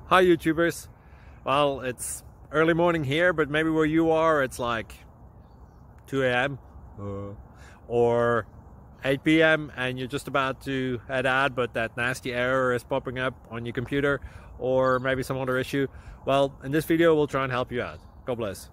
Hi YouTubers. Well, it's early morning here, but maybe where you are it's like 2 a.m. or 8 p.m. and you're just about to head out, but that nasty error is popping up on your computer, or maybe some other issue. Well, in this video we'll try and help you out. God bless.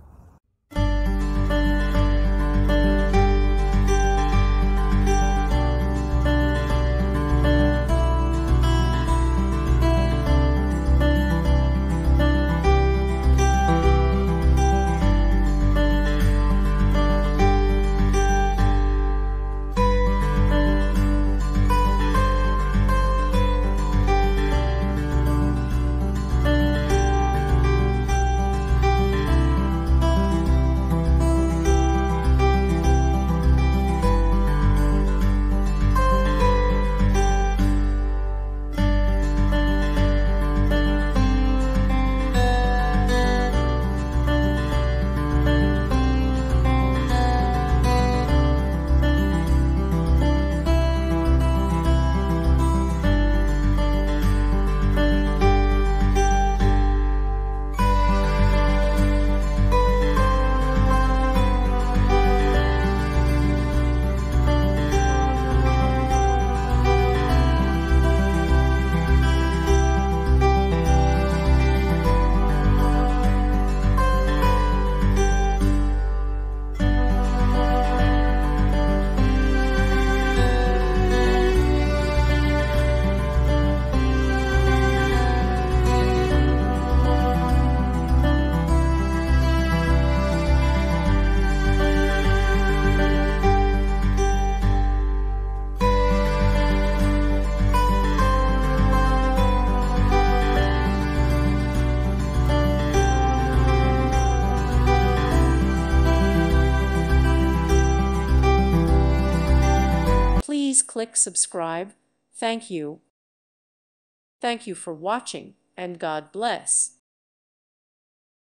Please click subscribe. Thank you. Thank you for watching, and God bless.